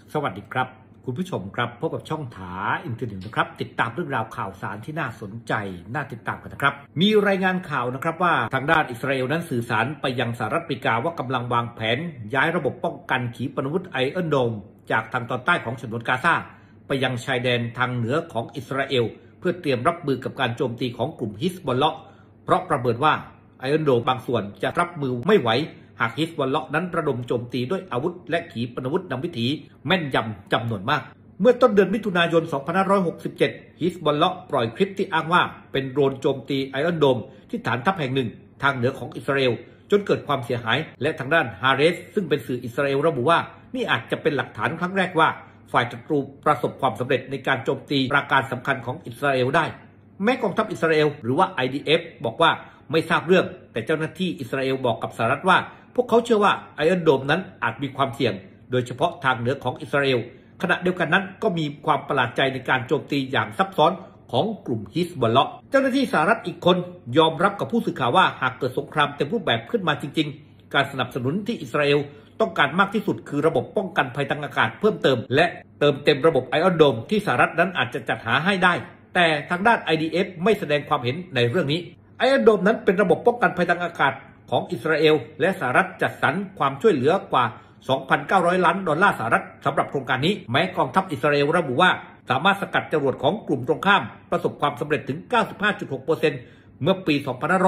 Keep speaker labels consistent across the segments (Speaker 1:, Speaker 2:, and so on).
Speaker 1: สวัสดีครับคุณผู้ชมครับพบกับช่องถาอินเทอร์เน็ตนะครับติดตามเรื่องราวข่าวสารที่น่าสนใจน่าติดตามกันนะครับมีรายงานข่าวนะครับว่าทางด้านอิสราเอลนั้นสื่อสารไปยังสหรัฐอเมริกาว่ากำลังวางแผนย้ายระบบป้องกันขีปนาวุธไอรอนโดมจากทางตอนใต้ของฉนวนกาซาไปยังชายแดนทางเหนือของอิสราเอลเพื่อเตรียมรับมือกับการโจมตีของกลุ่มฮิซบอลเลาะห์เพราะประเมินว่าไอรอนโดมบางส่วนจะรับมือไม่ไหวหากฮิซบอลเลาะห์นั้นระดมโจมตีด้วยอาวุธและขีปนาวุธนำวิถีแม่นยำจำนวนมากเมื่อต้นเดือนมิถุนายน 2567 ฮิซบอลเลาะห์ปล่อยคลิปที่อ้างว่าเป็นโดรนโจมตีไอรอนโดมที่ฐานทัพแห่งหนึ่งทางเหนือของอิสราเอลจนเกิดความเสียหายและทางด้านฮาเรสซึ่งเป็นสื่ออิสราเอลระบุว่านี่อาจจะเป็นหลักฐานครั้งแรกว่าฝ่ายศัตรูประสบความสำเร็จในการโจมตีปราการสำคัญของอิสราเอลได้แม้กองทัพอิสราเอลหรือว่า IDF บอกว่าไม่ทราบเรื่องแต่เจ้าหน้าที่อิสราเอลบอกกับสหรัฐว่าพวกเขาเชื่อว่าไอรอนโดมนั้นอาจมีความเสี่ยงโดยเฉพาะทางเหนือของอิสราเอลขณะเดียวกันนั้นก็มีความประหลาดใจในการโจมตีอย่างซับซ้อนของกลุ่มฮิซบอลเลาะห์เจ้าหน้าที่สหรัฐอีกคนยอมรับกับผู้สื่อข่าวว่าหากเกิดสงครามเต็มรูปแบบขึ้นมาจริงๆการสนับสนุนที่อิสราเอลต้องการมากที่สุดคือระบบป้องกันภัยทางอากาศเพิ่มเติมและเติมเต็มระบบไอรอนโดมที่สหรัฐนั้นอาจจะจัดหาให้ได้แต่ทางด้าน IDF ไม่แสดงความเห็นในเรื่องนี้ไอรอนโดมนั้นเป็นระบบป้องกันภัยทางอากาศของอิสราเอลและสหรัฐจัดสรรความช่วยเหลือกว่า 2,900 ล้านดอลลาร์สหรัฐสำหรับโครงการนี้แม้กองทัพอิสราเอลระบุว่าสามารถสกัดจรวดของกลุ่มตรงข้ามประสบความสำเร็จถึง 95.6% เมื่อปี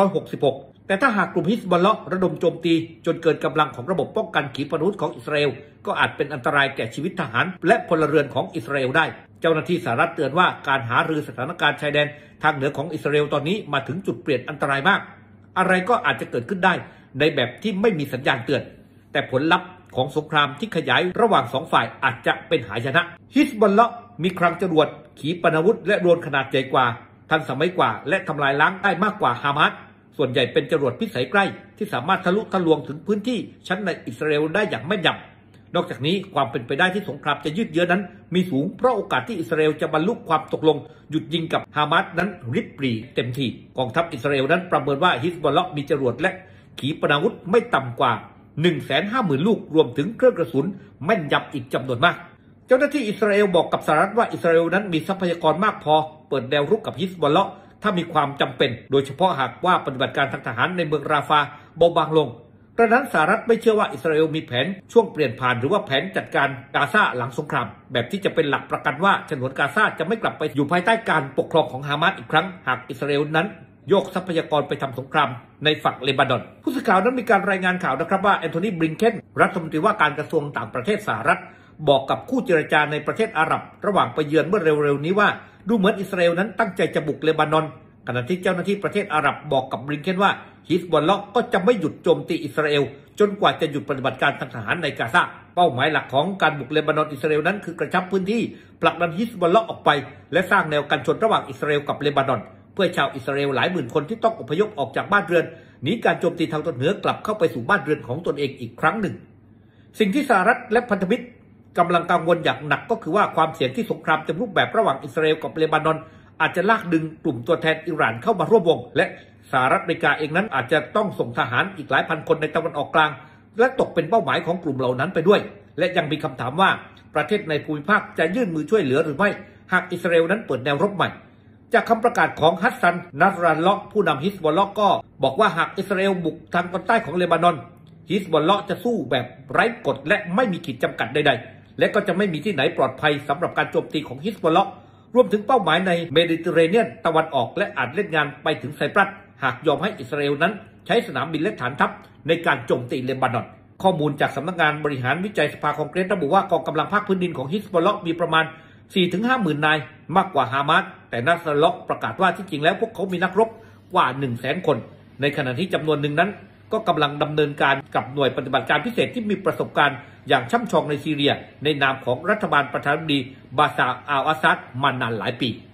Speaker 1: 2566 แต่ถ้าหากกลุ่มฮิซบอลเลาะห์ระดมโจมตีจนเกินกำลังของระบบป้องกันขีปนาวุธของอิสราเอลก็อาจเป็นอันตรายแก่ชีวิตทหารและพลเรือนของอิสราเอลได้เจ้าหน้าที่สหรัฐเตือนว่าการหารือสถานการณ์ชายแดนทางเหนือของอิสราเอลตอนนี้มาถึงจุดเปลี่ยนอันตรายมากอะไรก็อาจจะเกิดขึ้นได้ในแบบที่ไม่มีสัญญาณเตือนแต่ผลลัพธ์ของสงครามที่ขยายระหว่างสองฝ่ายอาจจะเป็นหายนะฮิซบอลเลาะห์มีคลังจรวดขีปนาวุธและโดรนขนาดใหญ่กว่าทันสมัยกว่าและทำลายล้างได้มากกว่าฮามาสส่วนใหญ่เป็นจรวดพิสัยใกล้ที่สามารถทะลุทะลวงถึงพื้นที่ชั้นในอิสราเอลได้อย่างแม่นยำนอกจากนี้ความเป็นไปได้ที่สงครามจะยืดเยื้อนั้นมีสูงเพราะโอกาสที่อิสราเอลจะบรรลุความตกลงหยุดยิงกับฮามาสนั้นริบหรี่เต็มทีกองทัพอิสราเอลนั้นประเมินว่าฮิซบอลเลาะห์มีจรวดและขีปนาวุธไม่ต่ำกว่า 150,000 ลูกรวมถึงเครื่องกระสุนแม่นยำอีกจำนวนมากเจ้าหน้าที่อิสราเอลบอกกับสหรัฐว่าอิสราเอลนั้นมีทรัพยากรมากพอเปิดแนวรุกกับฮิซบอลเลาะห์ถ้ามีความจำเป็นโดยเฉพาะหากว่าปฏิบัติการทางทหารในเมืองราฟาเบาบางลงดังนั้นสหรัฐไม่เชื่อว่าอิสราเอลมีแผนช่วงเปลี่ยนผ่านหรือว่าแผนจัดการกาซาหลังสงครามแบบที่จะเป็นหลักประกันว่าฉนวนกาซาจะไม่กลับไปอยู่ภายใต้การปกครองของฮามาสอีกครั้งหากอิสราเอลนั้นโยกทรัพยากรไปทำสงครามในฝั่งเลบานอนผู้สื่อข่าวนั้นมีการรายงานข่าวนะครับว่าแอนโทนีบลิงเคนรัฐมนตรีว่าการกระทรวงต่างประเทศสหรัฐบอกกับคู่เจรจาในประเทศอาหรับระหว่างไปเยือนเมื่อเร็วๆนี้ว่าดูเหมือนอิสราเอลนั้นตั้งใจจะบุกเลบานอนขณะที่เจ้าหน้าที่ประเทศอาหรับบอกกับบลิงเคนว่าฮิซบอลเลาะห์ก็จะไม่หยุดโจมตีอิสราเอลจนกว่าจะหยุดปฏิบัติการทางทหารในกาซาเป้าหมายหลักของการบุกเลบานอนอิสราเอลนั้นคือกระชับพื้นที่ผลักดันฮิซบอลเลาะห์ออกไปและสร้างแนวกันชนระหว่างอิสราเอลกับเลบานอนเพื่อชาวอิสราเอลหลายหมื่นคนที่ต้องอพยพออกจากบ้านเรือนหนีการโจมตีทางตอนเหนือกลับเข้าไปสู่บ้านเรือนของตนเองอีกครั้งหนึ่งสิ่งที่สหรัฐและพันธมิตรกำลังกังวลอย่างหนักก็คือว่าความเสี่ยงที่สงครามเต็มรูปแบบระหว่างอิสราเอลกับเลบานอนอาจจะลากดึงกลุ่มตัวแทนอิหร่านเข้ามาร่วมวงและสหรัฐอเมริกาเองนั้นอาจจะต้องส่งทหารอีกหลายพันคนในตะวันออกกลางและตกเป็นเป้าหมายของกลุ่มเหล่านั้นไปด้วยและยังมีคำถามว่าประเทศในภูมิภาคจะยื่นมือช่วยเหลือหรือไม่หากอิสราเอลนั้นเปิดแนวรบใหม่จากคำประกาศของฮัสซันนัสรัลเลาะห์ผู้นำฮิซบอลเลาะห์ก็บอกว่าหากอิสราเอลบุกทางตอนใต้ของเลบานอนฮิซบอลเลาะห์จะสู้แบบไร้กฎและไม่มีขีดจำกัดใดๆและก็จะไม่มีที่ไหนปลอดภัยสำหรับการโจมตีของฮิซบอลเลาะห์รวมถึงเป้าหมายในเมดิเตอร์เรเนียนตะวันออกและอาจเล่นงานไปถึงไซปรัสหากยอมให้อิสราเอลนั้นใช้สนามบินและฐานทัพในการโจมตีเลบานอนข้อมูลจากสำนักงานบริหารวิจัยสภาคองเกรสระบุว่ากองกำลังภาคพื้นดินของฮิซบอลเลาะห์มีประมาณ 4-50,000 นายมากกว่าฮามาสแต่นัสรัลเลาะห์ประกาศว่าที่จริงแล้วพวกเขามีนักรบกว่า 100,000 คนในขณะที่จำนวนหนึ่งนั้นก็กำลังดำเนินการกับหน่วยปฏิบัติการพิเศษที่มีประสบการณ์อย่างช่ำชองในซีเรียในนามของรัฐบาลประธานาธิบดีบาชาร์อัลอาซัดมานานหลายปี